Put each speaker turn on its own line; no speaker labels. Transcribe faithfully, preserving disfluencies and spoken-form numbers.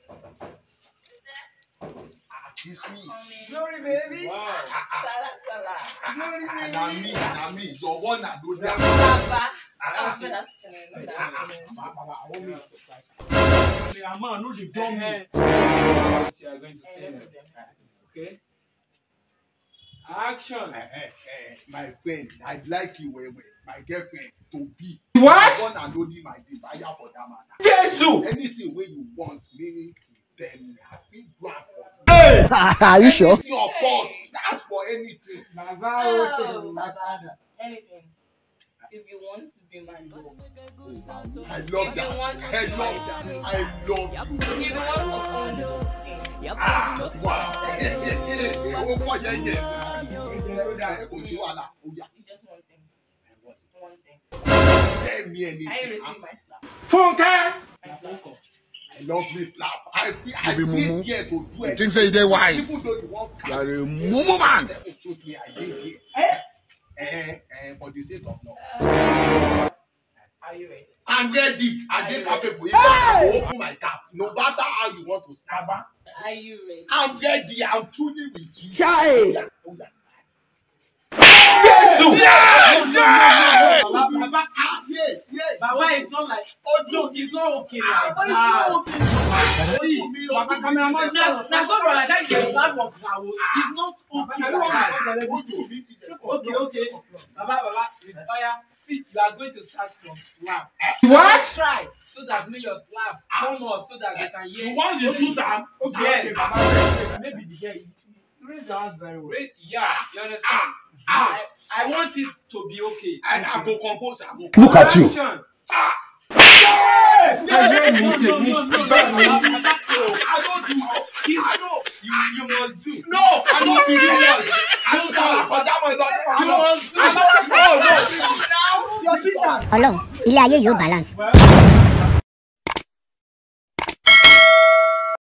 It's me.
Glory, baby.
Wow.
Salah, Salah.
Glory, baby.
Na me, na me. Your one and do that.
Baba. Good afternoon. Good afternoon.
Baba, I want me to surprise you.
I'm not the dumb.
You are going to say them. Okay. Action.
Eh, eh, eh, my friend, I like you well, well. My girlfriend to be.
What?
The one and only my desire for that man.
Jesus.
Anything where you want, me, tell me. I feel glad for you.
Hey.
Are you sure?
Anything, of course. That's for anything.
Baba,
Oh,
my
Baba.
father.
Anything. If you want to be my love.
I love
If
that.
you want to
I
be
love
my
that.
sweet.
I love you.
If you want to own this thing.
Ah, wow. Oh, boy, yeah, yeah. Kò sí wàhálà. Oh, yeah.
It's just one thing. One thing.
Tell me anything.
I receive my slap.
Funke.
My slap.
I love this slap. I feel I
You be
did
mumu.
here to do
You
it.
think say you dey wise?
Even though you want
You are a mumu man.
Shoot me, I did here.
Eh?
Eh, eh, for the sake of love.
Are you ready?
I'm ready. I dey capable. If I open my cap, no matter how you want to stab her,
Are you ready?
I'm ready. I'm truly with you.
Chai.
Oh, yeah. Oh, yeah.
Jesus.
Yeah! Yeah!
Baba, Baba,
Ah, yeah, yeah.
Baba is not like.
Oh,
No, it's not okay like
Oh,
that.
See,
Baba, cameraman. Now, now, so brother, that is the slap of power. It's not okay like that. Okay, okay. Baba, Baba, it's fire. See, you are going to start from slap.
What?
Try so that me your slap come up so that they can hear.
You want to shoot them?
Yes.
Maybe the guy. You raise your hands very well.
Wait, yeah, you understand?
Ah.
I, I want it to be okay.
I, I go compose. I go.
Look at you.
Action.
Ah!
No, no, no, no, no, no, no,
I don't do. I don't.
You, you must do.
No, I don't be serious. I don't sound like that one. I
You
don't.
must do.
I don't. No, no.
Your cheater.
Ọlọ́run, ilé ayé yóò balance.
Well,